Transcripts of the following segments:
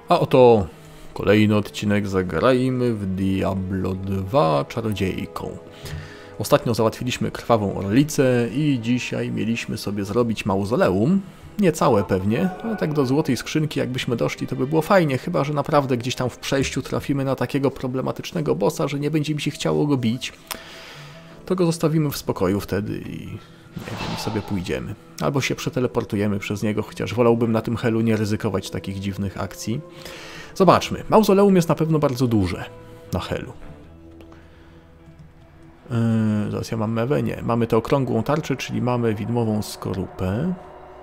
A oto kolejny odcinek Zagrajmy w Diablo 2 Czarodziejką. Ostatnio załatwiliśmy krwawą orlicę i dzisiaj mieliśmy sobie zrobić mauzoleum. Nie całe pewnie, ale tak do złotej skrzynki jakbyśmy doszli, to by było fajnie, chyba że naprawdę gdzieś tam w przejściu trafimy na takiego problematycznego bossa, że nie będzie mi się chciało go bić. To go zostawimy w spokoju wtedy i nie wiem, sobie pójdziemy. Albo się przeteleportujemy przez niego, chociaż wolałbym na tym helu nie ryzykować takich dziwnych akcji. Zobaczmy. Mauzoleum jest na pewno bardzo duże na helu. Zaraz ja mam mewę? Nie. Mamy tę okrągłą tarczę, czyli mamy widmową skorupę.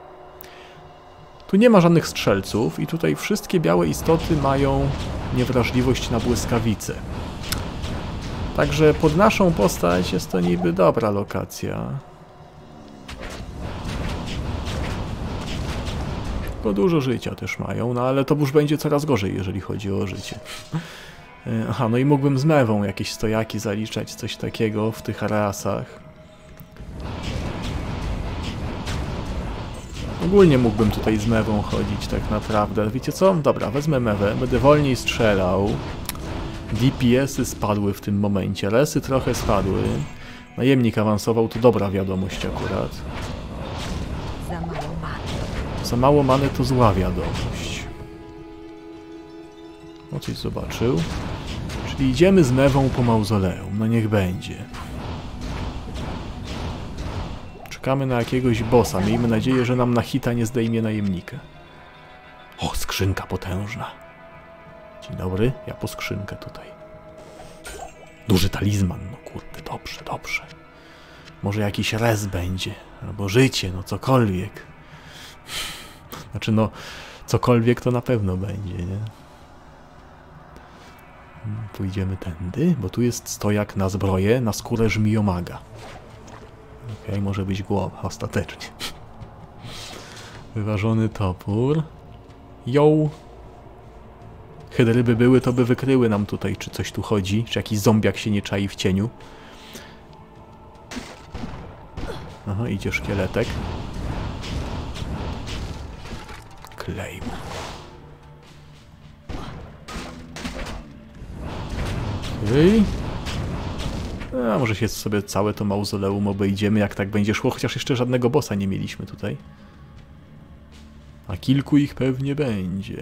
Tu nie ma żadnych strzelców i tutaj wszystkie białe istoty mają niewrażliwość na błyskawice. Także pod naszą postać jest to niby dobra lokacja. Tylko dużo życia też mają, no ale to już będzie coraz gorzej, jeżeli chodzi o życie. Aha, no i mógłbym z mewą jakieś stojaki zaliczać, coś takiego w tych areasach. Ogólnie mógłbym tutaj z mewą chodzić tak naprawdę. Wiecie co? Dobra, wezmę mewę, będę wolniej strzelał. DPS-y spadły w tym momencie, resy trochę spadły. Najemnik awansował, to dobra wiadomość akurat. Za mało many to zła wiadomość. O, coś zobaczył. Czyli idziemy z mewą po mauzoleum, no niech będzie. Czekamy na jakiegoś bossa, miejmy nadzieję, że nam na hita nie zdejmie najemnika. O, skrzynka potężna. Dzień dobry, ja po skrzynkę tutaj. Duży talizman, no kurde, dobrze, dobrze. Może jakiś res będzie, albo życie, no cokolwiek. Znaczy no, cokolwiek to na pewno będzie, nie? Pójdziemy tędy, bo tu jest stojak na zbroję, na skórę żmijomaga. Okej, może być głowa, ostatecznie. Wyważony topór. Ją. Hydry by były, to by wykryły nam tutaj, czy coś tu chodzi, czy jakiś zombiak się nie czai w cieniu. Aha, idzie szkieletek. Claim. Okej. A może się sobie całe to mauzoleum obejdziemy, jak tak będzie szło, chociaż jeszcze żadnego bossa nie mieliśmy tutaj. A kilku ich pewnie będzie.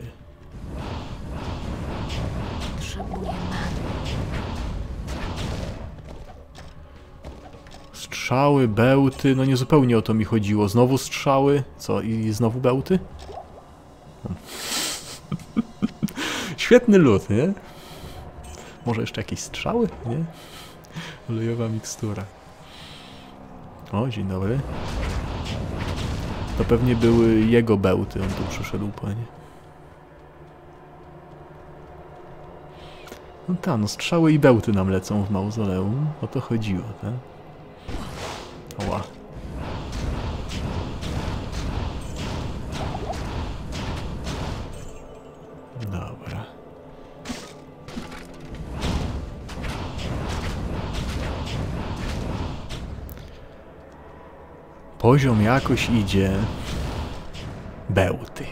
Strzały, bełty, no nie zupełnie o to mi chodziło. Znowu strzały, co i znowu bełty? Świetny lód, nie? Może jeszcze jakieś strzały, nie? Olejowa mikstura. O, dzień dobry. To pewnie były jego bełty, on tu przyszedł, panie. No tak, no strzały i bełty nam lecą w mauzoleum. O to chodziło, tak? Oła. Dobra. Poziom jakoś idzie. Bełty.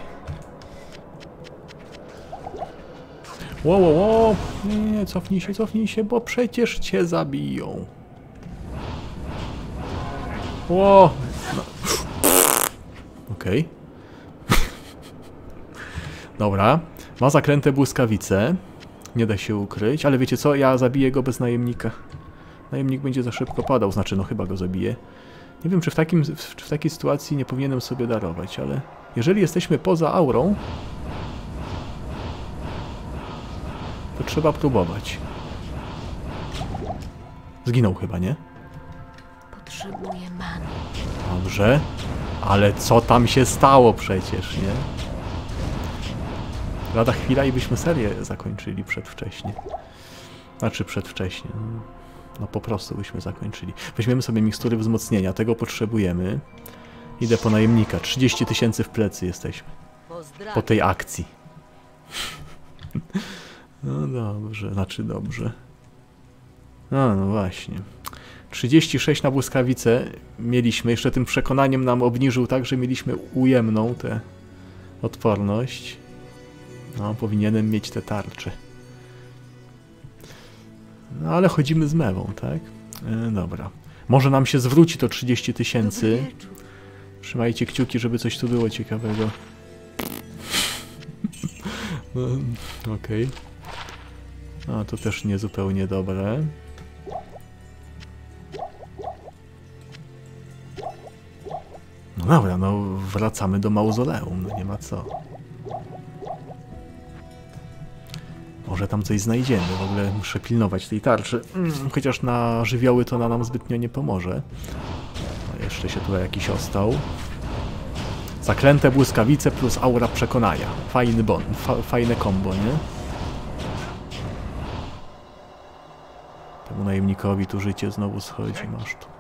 Ło, ło, ło. Nie, cofnij się, bo przecież cię zabiją. Ło. No. Okej. Dobra. Ma zakręte błyskawice. Nie da się ukryć, ale wiecie co? Ja zabiję go bez najemnika. Najemnik będzie za szybko padał, znaczy no chyba go zabiję. Nie wiem, czy w takiej sytuacji nie powinienem sobie darować, ale jeżeli jesteśmy poza aurą, to trzeba próbować. Zginął chyba, nie? Potrzebuję many. Dobrze, ale co tam się stało przecież, nie? Lada chwila i byśmy serię zakończyli przedwcześnie. Znaczy przedwcześnie. No po prostu byśmy zakończyli. Weźmiemy sobie mikstury wzmocnienia, tego potrzebujemy. Idę po najemnika. 30 000 w plecy jesteśmy. Po tej akcji. No dobrze, znaczy dobrze. No właśnie. 36 na błyskawice mieliśmy. Jeszcze tym przekonaniem nam obniżył tak, że mieliśmy ujemną tę odporność. No, powinienem mieć te tarcze. No, ale chodzimy z mewą, tak? Dobra. Może nam się zwróci to 30 000. Trzymajcie kciuki, żeby coś tu było ciekawego. No, okej. A, to też nie zupełnie dobre. No dobra, no wracamy do mauzoleum, no nie ma co. Może tam coś znajdziemy, w ogóle muszę pilnować tej tarczy. Chociaż na żywioły to nam zbytnio nie pomoże. No, jeszcze się tutaj jakiś ostał. Zaklęte błyskawice plus aura przekonania. Fajny fajne kombo, nie? Temu najemnikowi tu życie znowu schodzi, masz tu.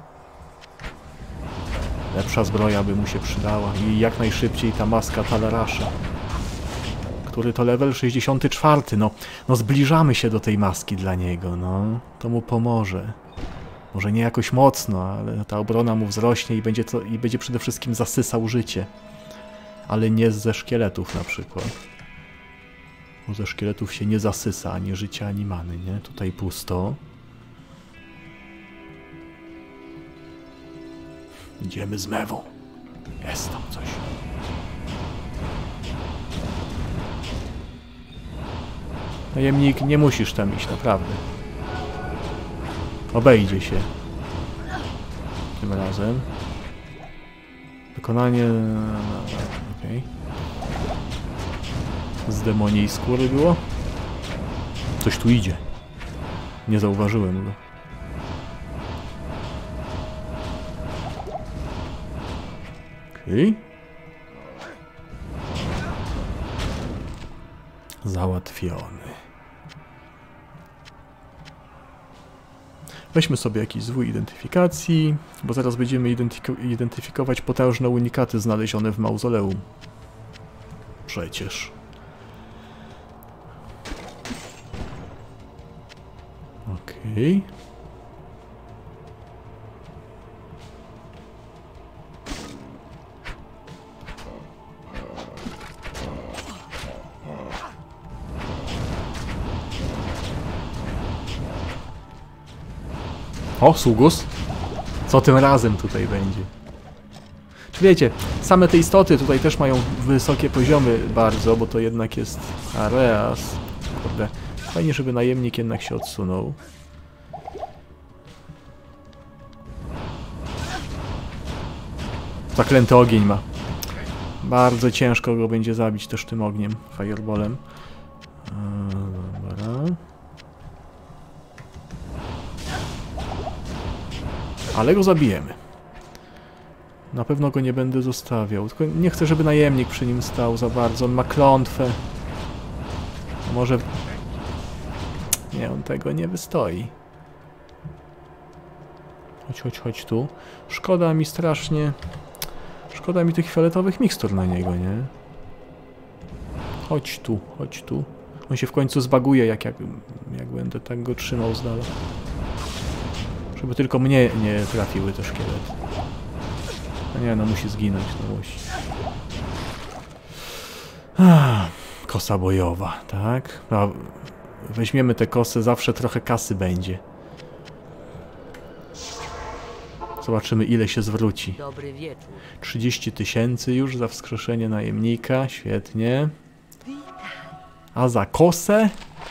Lepsza zbroja by mu się przydała i jak najszybciej ta maska Talarasza. Który to level 64, no zbliżamy się do tej maski dla niego, no. To mu pomoże. Może nie jakoś mocno, ale ta obrona mu wzrośnie i będzie przede wszystkim zasysał życie. Ale nie ze szkieletów na przykład. Bo ze szkieletów się nie zasysa ani życia, ani many, nie? Tutaj pusto. Idziemy z mewą. Jest tam coś. Najemnik, nie musisz tam iść, naprawdę. Obejdzie się. Tym razem. Wykonanie... Okej. Z demoniej skóry było? Coś tu idzie. Nie zauważyłem go. Okej. Załatwiony. Weźmy sobie jakiś zwój identyfikacji, bo zaraz będziemy identyfikować potężne unikaty znalezione w mauzoleum. Przecież. Okej. O, Sugus. Co tym razem tutaj będzie? Czy wiecie, same te istoty tutaj też mają wysokie poziomy bardzo, bo to jednak jest Areas. Kurde, fajnie, żeby najemnik jednak się odsunął. Zaklęty ogień ma. Bardzo ciężko go będzie zabić też tym ogniem, fireballem. Dobra. Ale go zabijemy. Na pewno go nie będę zostawiał. Tylko nie chcę, żeby najemnik przy nim stał za bardzo. On ma klątwę. Może... Nie, on tego nie wystoi. Chodź tu. Szkoda mi strasznie... Szkoda mi tych fioletowych mikstur na niego, nie? Chodź tu. On się w końcu zbaguje, jak będę tak go trzymał z dala. Żeby tylko mnie nie trafiły te szkielety. No nie, no musi zginąć, no musi. Kosa bojowa, tak? No, weźmiemy tę kosę, zawsze trochę kasy będzie. Zobaczymy, ile się zwróci. 30 000 już za wskrzeszenie najemnika, świetnie. A za kosę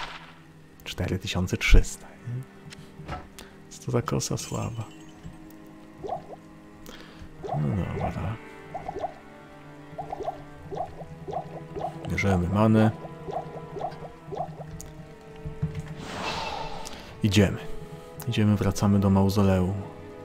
4300. Co to za kosa słaba. No dobra. Bierzemy manę. Idziemy, wracamy do mauzoleum.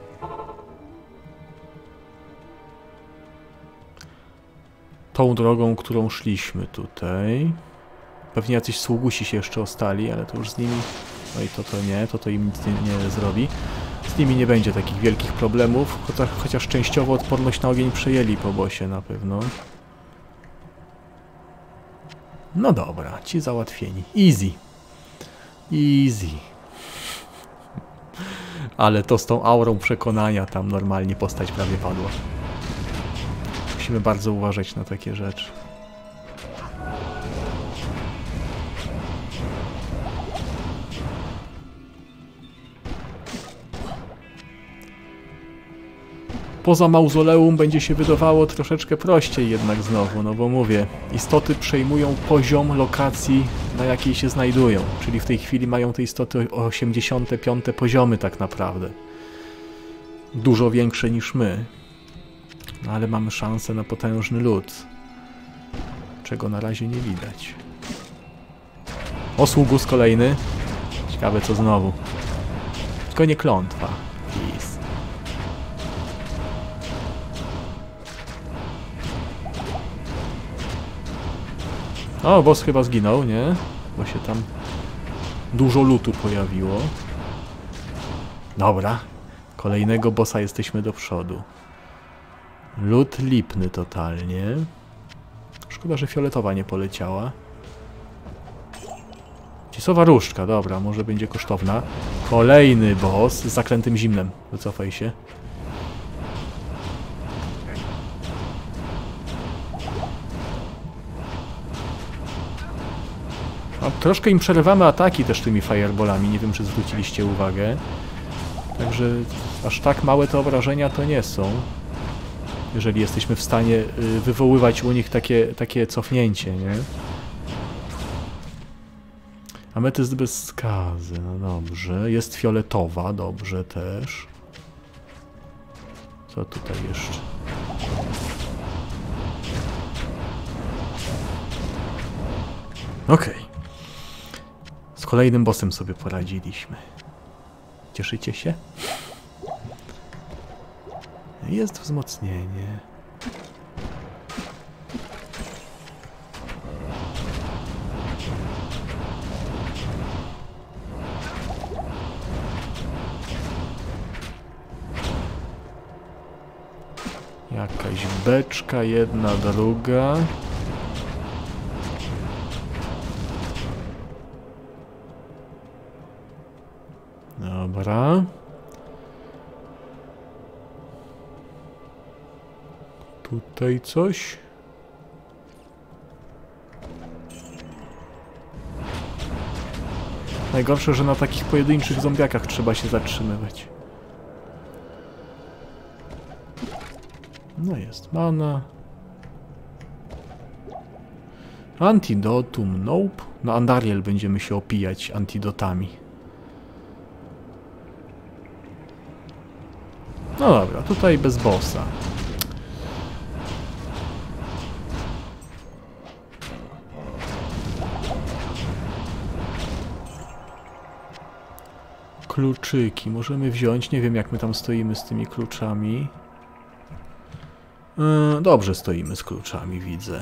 Tą drogą, którą szliśmy tutaj. Pewnie jacyś sługusi się jeszcze ostali, ale to już z nimi... Oj, to im nic nie zrobi. Z nimi nie będzie takich wielkich problemów, chociaż częściowo odporność na ogień przejęli po bossie na pewno. No dobra, ci załatwieni. Easy. Ale to z tą aurą przekonania tam normalnie postać prawie padła. Musimy bardzo uważać na takie rzeczy. poza mauzoleum będzie się wydawało troszeczkę prościej jednak znowu, no bo mówię, istoty przejmują poziom lokacji, na jakiej się znajdują, czyli w tej chwili mają te istoty 85 poziomy tak naprawdę. Dużo większe niż my, no ale mamy szansę na potężny lód, czego na razie nie widać. O, sługus kolejny. Ciekawe co znowu. Tylko nie klątwa. Please. O, boss chyba zginął, nie? Bo się tam dużo lutu pojawiło. Dobra. Kolejnego bossa jesteśmy do przodu. Lód lipny totalnie. Szkoda, że fioletowa nie poleciała. Cisowa różdżka, dobra, może będzie kosztowna. Kolejny boss z zaklętym zimnem. Wycofaj się. A troszkę im przerywamy ataki też tymi fireballami, nie wiem czy zwróciliście uwagę. Także aż tak małe te obrażenia to nie są. Jeżeli jesteśmy w stanie wywoływać u nich takie cofnięcie, nie? Ametyst bez skazy, no dobrze. Jest fioletowa, dobrze też. Co tutaj jeszcze? Okej. Z kolejnym bossem sobie poradziliśmy. Cieszycie się? Jest wzmocnienie. Jakaś beczka, jedna, druga. Dobra. Tutaj coś. Najgorsze, że na takich pojedynczych zombiakach trzeba się zatrzymywać. No jest mana. Antidotum, nope. Na Andariel będziemy się opijać antidotami. No dobra, tutaj bez bossa. Kluczyki możemy wziąć. Nie wiem jak my tam stoimy z tymi kluczami. Dobrze stoimy z kluczami, widzę.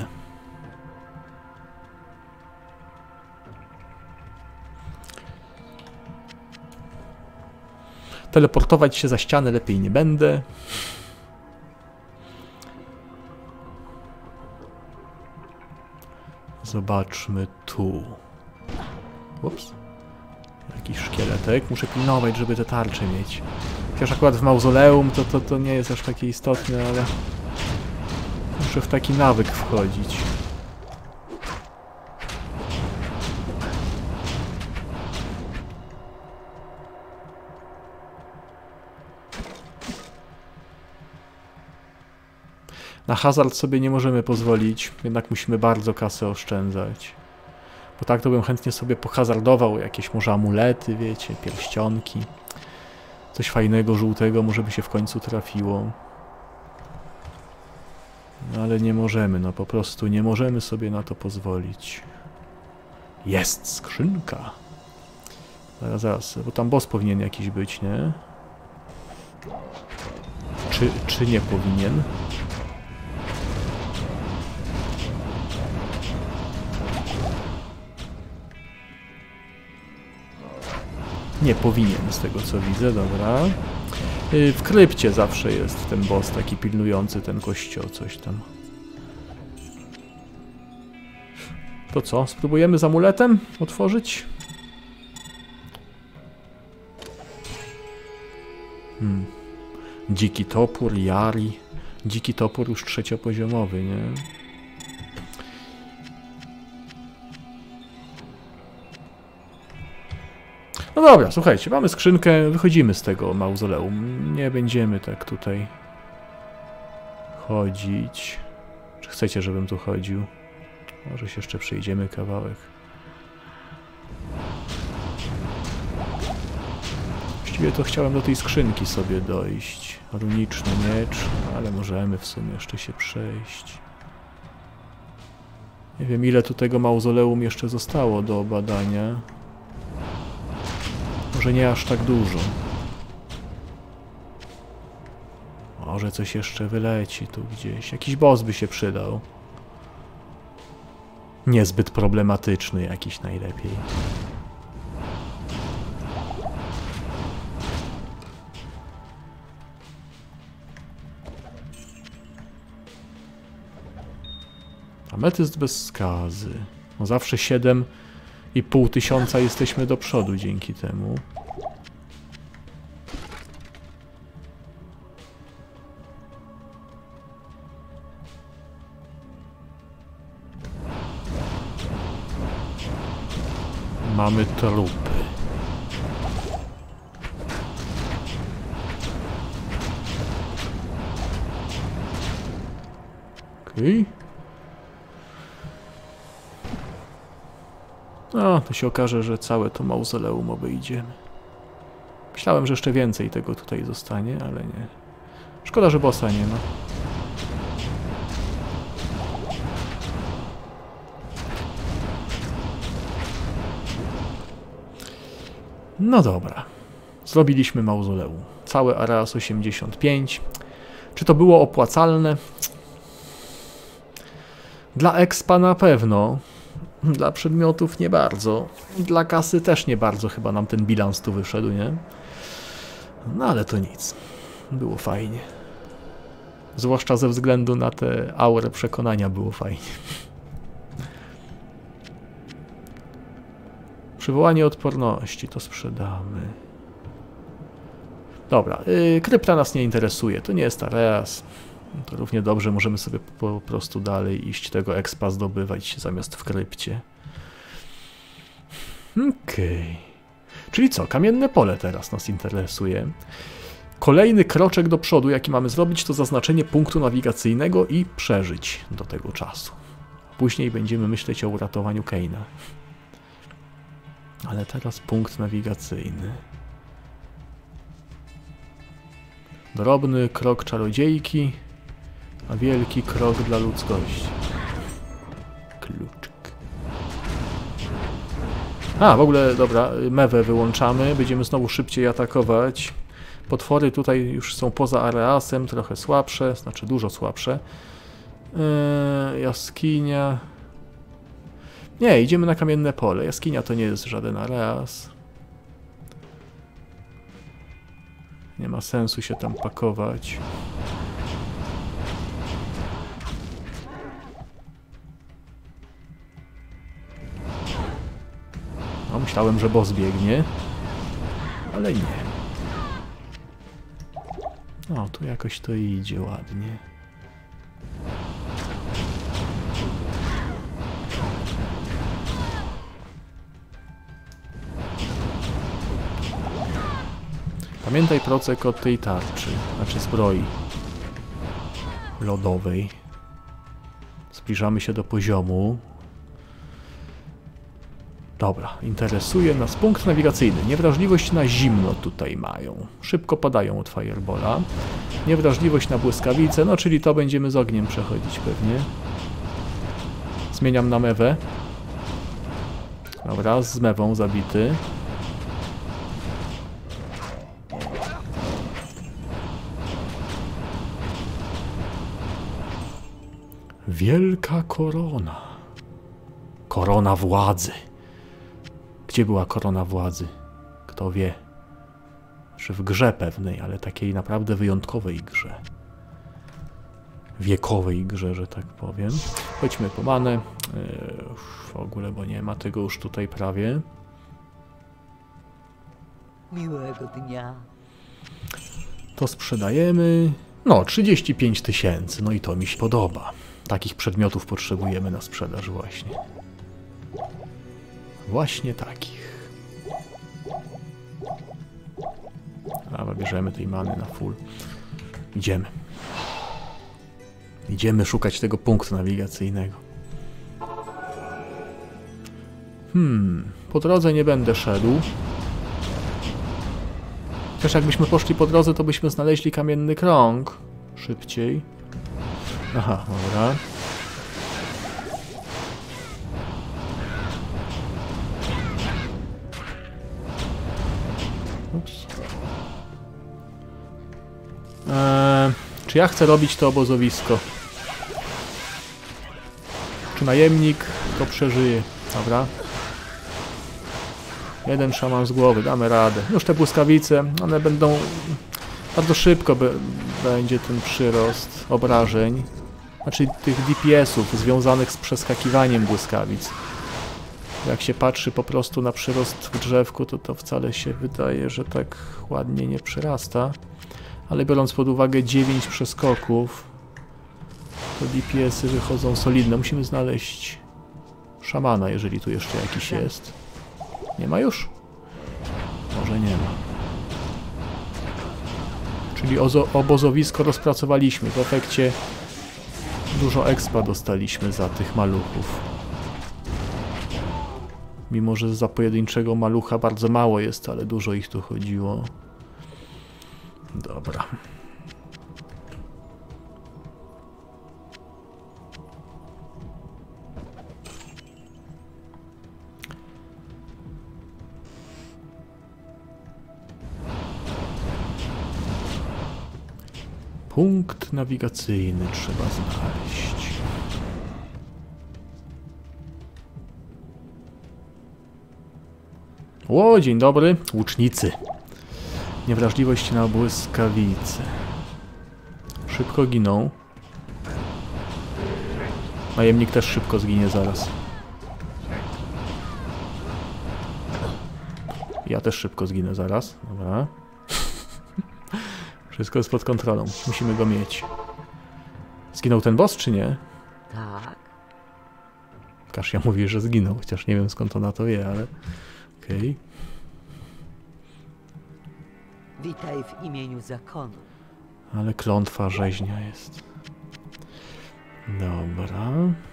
Teleportować się za ścianę lepiej nie będę. Zobaczmy tu. Ups. Jakiś szkieletek. Muszę pilnować, żeby te tarcze mieć. Chociaż akurat w mauzoleum to nie jest aż takie istotne, ale muszę w taki nawyk wchodzić. Na hazard sobie nie możemy pozwolić, jednak musimy bardzo kasę oszczędzać. Bo tak to bym chętnie sobie pohazardował jakieś może amulety, wiecie, pierścionki. Coś fajnego, żółtego może by się w końcu trafiło. No ale nie możemy, no po prostu nie możemy sobie na to pozwolić. Jest skrzynka. Zaraz, bo tam boss powinien jakiś być, nie? Czy nie powinien? Nie powinien, z tego co widzę, dobra. W krypcie zawsze jest ten boss taki pilnujący ten kościół, coś tam. To co? Spróbujemy z amuletem otworzyć? Dziki topór, Jari. Dziki topór już trzeciopoziomowy, nie? No dobra, słuchajcie, mamy skrzynkę, wychodzimy z tego mauzoleum. Nie będziemy tak tutaj chodzić. Czy chcecie, żebym tu chodził? Może się jeszcze przejdziemy kawałek. Właściwie to chciałem do tej skrzynki sobie dojść. Runiczny miecz, ale możemy w sumie jeszcze się przejść. Nie wiem, ile tu tego mauzoleum jeszcze zostało do badania. Może nie aż tak dużo. Może coś jeszcze wyleci tu gdzieś. Jakiś boss by się przydał. Niezbyt problematyczny jakiś najlepiej. Ametyst bez skazy. No zawsze 7,5 tysiąca jesteśmy do przodu dzięki temu. Mamy trupy. Okej. No, to się okaże, że całe to mauzoleum obejdziemy. Myślałem, że jeszcze więcej tego tutaj zostanie, ale nie. Szkoda, że bossa nie ma. No dobra. Zrobiliśmy mauzoleum. Całe Areas 85. Czy to było opłacalne? Dla expa na pewno. Dla przedmiotów nie bardzo. Dla kasy też nie bardzo chyba nam ten bilans tu wyszedł, nie? No ale to nic. Było fajnie. Zwłaszcza ze względu na tę aurę przekonania było fajnie. Przywołanie odporności to sprzedamy. Dobra, krypta nas nie interesuje. To nie jest Areas. To równie dobrze możemy sobie po prostu dalej iść tego expa zdobywać zamiast w krypcie. Okej. Czyli co? Kamienne pole teraz nas interesuje. Kolejny kroczek do przodu, jaki mamy zrobić, to zaznaczenie punktu nawigacyjnego i przeżyć do tego czasu. Później będziemy myśleć o uratowaniu Kaina. Ale teraz punkt nawigacyjny. Drobny krok czarodziejki, a wielki krok dla ludzkości. Kluczyk. A, w ogóle, dobra, mewę wyłączamy. Będziemy znowu szybciej atakować. Potwory tutaj już są poza Areasem, trochę słabsze, znaczy dużo słabsze. Jaskinia. Nie, idziemy na kamienne pole. Jaskinia to nie jest żaden Areas. Nie ma sensu się tam pakować. No, myślałem, że boss biegnie, ale nie. No, tu jakoś to idzie ładnie. Pamiętaj procek od tej tarczy, znaczy zbroi lodowej. Zbliżamy się do poziomu. Dobra, interesuje nas punkt nawigacyjny. Niewrażliwość na zimno tutaj mają. Szybko padają od Firebola. Niewrażliwość na błyskawice, no czyli to będziemy z ogniem przechodzić pewnie. Zmieniam na mewę. Dobra, z mewą zabity. Wielka korona. Korona władzy. Gdzie była korona władzy? Kto wie? Że w grze pewnej, ale takiej naprawdę wyjątkowej grze. Wiekowej grze, że tak powiem. Chodźmy po manę. W ogóle, bo nie ma tego już tutaj prawie. Miłego dnia. To sprzedajemy. No, 35 tysięcy. No i to mi się podoba. Takich przedmiotów potrzebujemy na sprzedaż właśnie. Właśnie takich. A bierzemy tej many na full. Idziemy. Idziemy szukać tego punktu nawigacyjnego. Po drodze nie będę szedł. Chociaż jakbyśmy poszli po drodze, to byśmy znaleźli kamienny krąg. Szybciej. Aha, dobra. Ups. Czy ja chcę robić to obozowisko? Czy najemnik to przeżyje? Dobra. Jeden szaman z głowy, damy radę. Już te błyskawice, one będą... Bardzo szybko będzie ten przyrost obrażeń. Znaczy tych DPS-ów związanych z przeskakiwaniem błyskawic. Jak się patrzy po prostu na przyrost w drzewku, to wcale się wydaje, że tak ładnie nie przyrasta. Ale biorąc pod uwagę 9 przeskoków, to DPS-y wychodzą solidne. Musimy znaleźć szamana, jeżeli tu jeszcze jakiś jest. Nie ma już? Może nie ma. Czyli obozowisko rozpracowaliśmy. W efekcie dużo expa dostaliśmy za tych maluchów. Mimo że za pojedynczego malucha bardzo mało jest, ale dużo ich tu chodziło. Dobra. Punkt nawigacyjny trzeba znaleźć. O, dzień dobry. Łucznicy. Niewrażliwość na błyskawice. Szybko giną. Najemnik też szybko zginie zaraz. Ja też szybko zginę zaraz. Dobra. Wszystko jest pod kontrolą. Musimy go mieć. Zginął ten boss, czy nie? Tak. Kasia mówi, że zginął, chociaż nie wiem skąd ona to wie, ale... Okej. Witaj w imieniu zakonu. Ale klątwa rzeźnia jest. Dobra.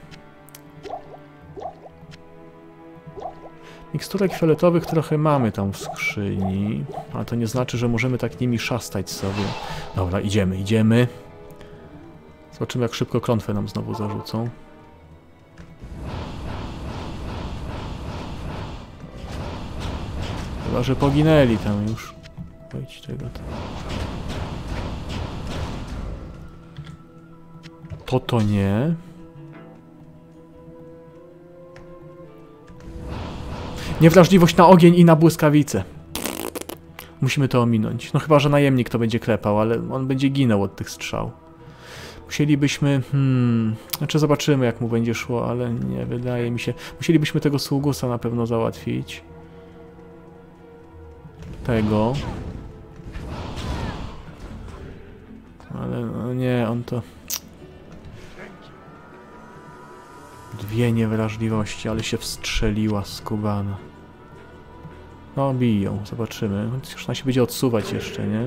Miksturek fioletowych trochę mamy tam w skrzyni, ale to nie znaczy, że możemy tak nimi szastać sobie. Dobra, idziemy. Zobaczymy, jak szybko klątwę nam znowu zarzucą. Chyba, że poginęli tam już. Wejdź tego tam. To nie. Niewrażliwość na ogień i na błyskawice. Musimy to ominąć. No chyba, że najemnik to będzie klepał, ale on będzie ginął od tych strzał. Musielibyśmy... Znaczy zobaczymy, jak mu będzie szło, ale nie wydaje mi się... Musielibyśmy tego sługusa na pewno załatwić. Tego. Ale no nie, on to... Dwie niewrażliwości, ale się wstrzeliła skubana. No, biją, zobaczymy. Już ona się będzie odsuwać jeszcze, nie?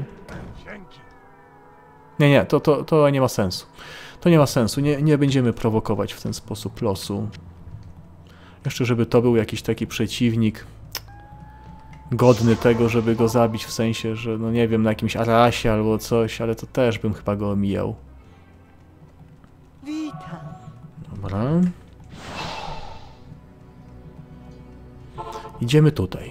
Nie, to nie ma sensu. To nie ma sensu, nie będziemy prowokować w ten sposób losu. Jeszcze, żeby to był jakiś taki przeciwnik godny tego, żeby go zabić, w sensie, że no nie wiem, na jakimś Arasie albo coś, ale to też bym chyba go omijał. Witam. Dobra. Idziemy tutaj.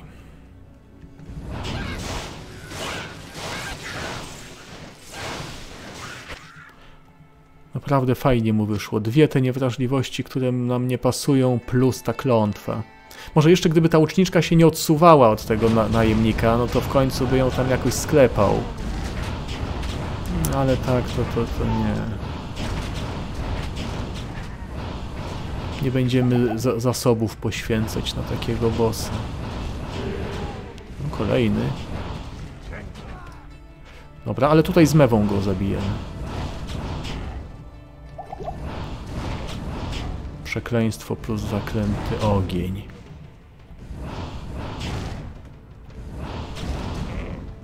Naprawdę fajnie mu wyszło. Dwie te niewrażliwości, które nam nie pasują, plus ta klątwa. Może jeszcze gdyby ta łuczniczka się nie odsuwała od tego najemnika, no to w końcu by ją tam jakoś sklepał. Ale tak, to nie. Nie będziemy zasobów poświęcać na takiego bossa. No, kolejny. Dobra, ale tutaj z mewą go zabijemy. Przekleństwo plus zaklęty ogień.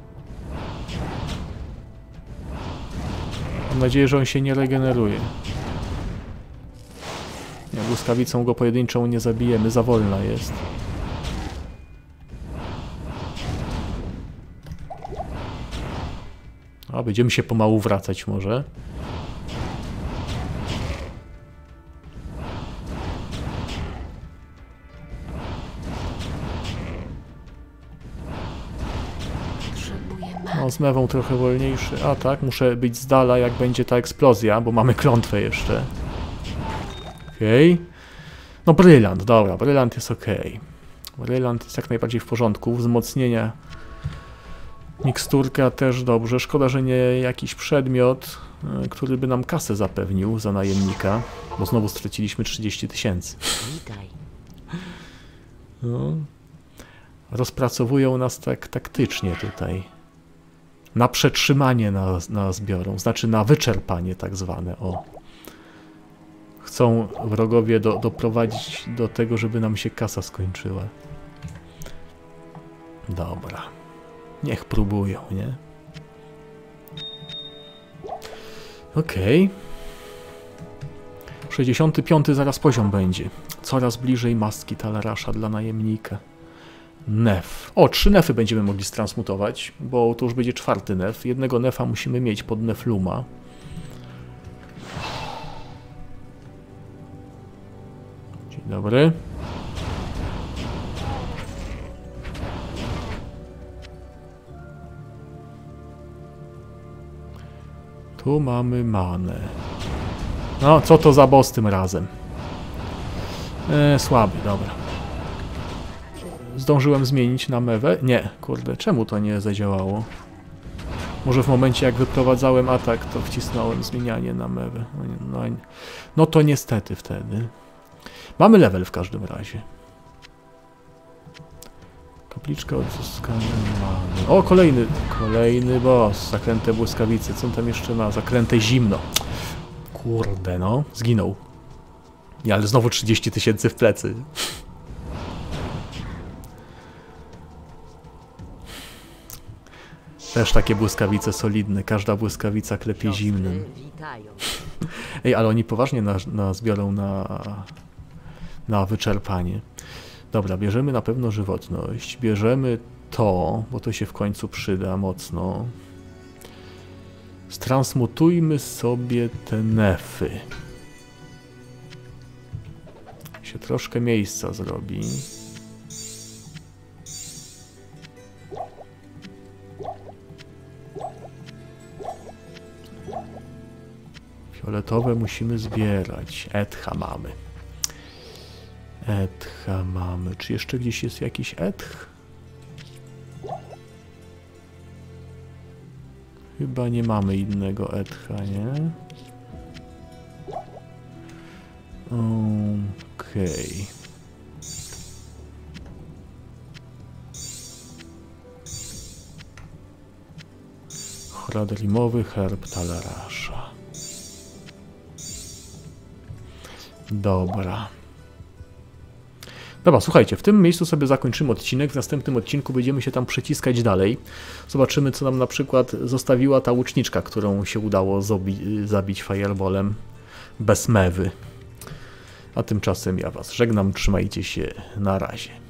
Mam nadzieję, że on się nie regeneruje. Nie, błyskawicą go pojedynczą nie zabijemy, za wolna jest. A, będziemy się pomału wracać może. No, z mewą trochę wolniejszy. A tak, muszę być z dala, jak będzie ta eksplozja, bo mamy klątwę jeszcze. Okej. No brylant, dobra, brylant jest okej. Brylant jest jak najbardziej w porządku. Wzmocnienia. Miksturka też dobrze. Szkoda, że nie jakiś przedmiot, który by nam kasę zapewnił za najemnika, bo znowu straciliśmy 30 000. Witaj. No. Rozpracowują nas tak taktycznie tutaj. Na przetrzymanie nas biorą, znaczy na wyczerpanie tak zwane, o. Chcą wrogowie doprowadzić do tego, żeby nam się kasa skończyła. Dobra. Niech próbują, nie? Okej. 65 zaraz poziom będzie. Coraz bliżej maski Talarasza dla najemnika. Nef. O, 3 nefy będziemy mogli stransmutować, bo to już będzie 4. nef. Jednego nefa musimy mieć pod nefluma. Dzień dobry. Tu mamy manę. No, co to za boss tym razem? Słaby, dobra. Zdążyłem zmienić na mewę? Nie, kurde, czemu to nie zadziałało? Może w momencie jak wyprowadzałem atak, to wcisnąłem zmienianie na mewę. No to niestety wtedy. Mamy level w każdym razie. Kapliczka odzyskania many. O, kolejny boss. Zakręte błyskawice. Co on tam jeszcze ma? Zakręte zimno. Kurde, no. Zginął. Ja, ale znowu 30 000 w plecy. Też takie błyskawice solidne. Każda błyskawica klepie zimnym. Ej, ale oni poważnie nas biorą na wyczerpanie. Dobra, bierzemy na pewno żywotność. Bierzemy to, bo to się w końcu przyda mocno. Stransmutujmy sobie te nefy. Się troszkę miejsca zrobi. Fioletowe musimy zbierać. Etcha mamy. Etcha mamy. Czy jeszcze gdzieś jest jakiś etch? Chyba nie mamy innego etcha, nie? Okej. Chradrimowy herb Talarasza. Dobra. Dobra, słuchajcie, w tym miejscu sobie zakończymy odcinek. W następnym odcinku będziemy się tam przeciskać dalej. Zobaczymy, co nam na przykład zostawiła ta łuczniczka, którą się udało zabić fireballem bez mewy. A tymczasem ja was żegnam, trzymajcie się, na razie.